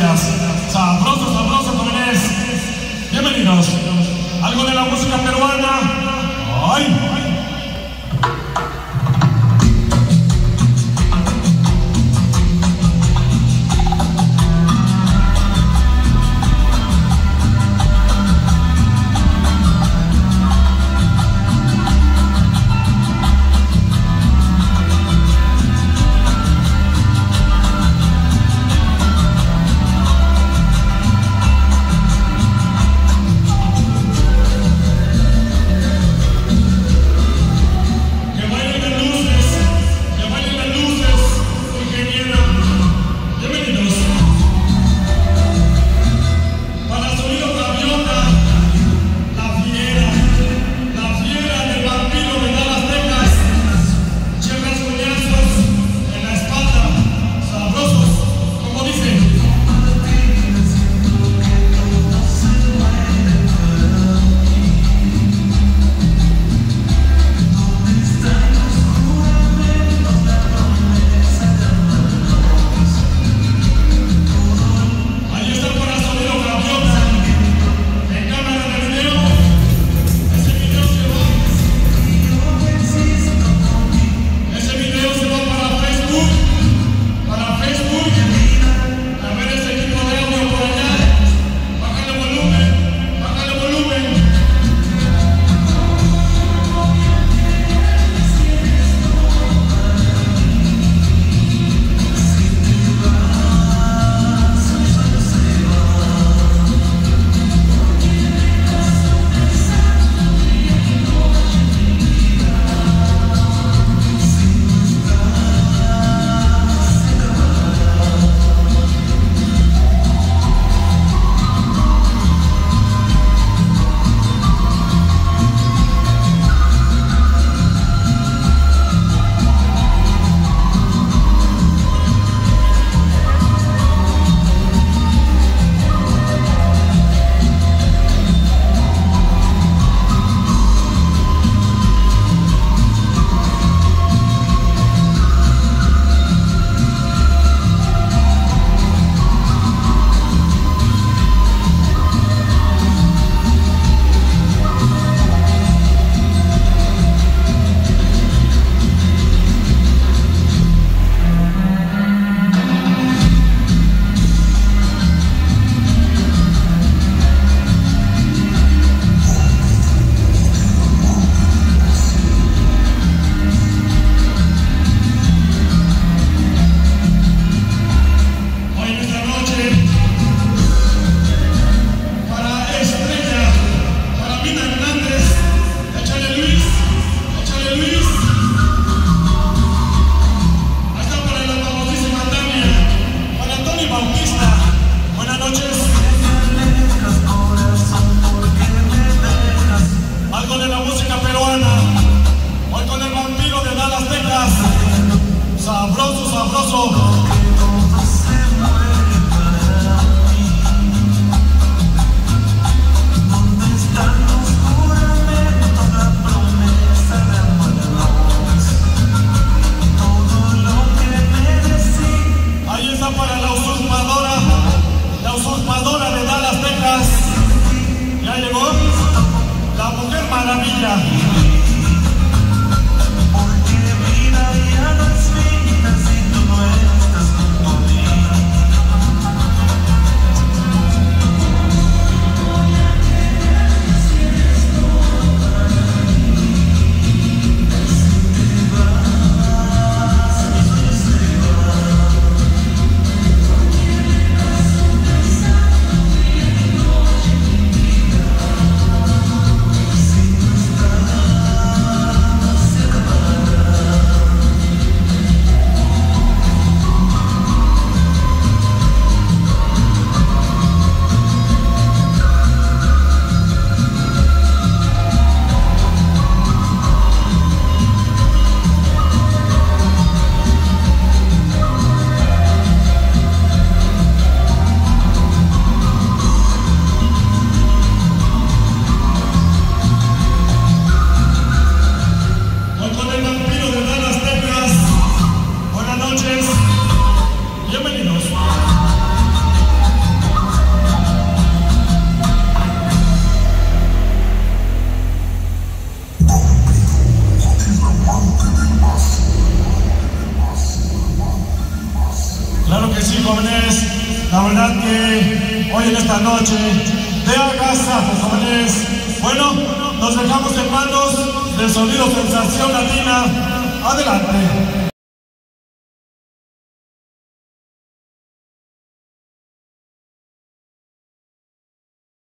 gracias. Sabroso, sabroso, jóvenes. Bienvenidos. Algo de la música peruana. ¡Ay! Sabroso, sabroso. Para la usurpadora de Dallas, Texas. Ya llegó la Mujer Maravilla. Porque vida ya no es vida si tú no estás junto a mí. Si tú estás Claro que sí, jóvenes. La verdad que hoy en esta noche de agasajo, jóvenes. Bueno, nos dejamos en manos del sonido Sensación Latina. Adelante.